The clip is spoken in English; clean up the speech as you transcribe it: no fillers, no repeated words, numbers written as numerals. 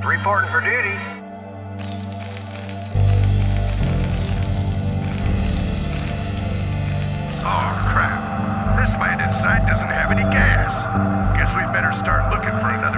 Reporting for duty. Oh, crap. This landing site doesn't have any gas. Guess we better start looking for another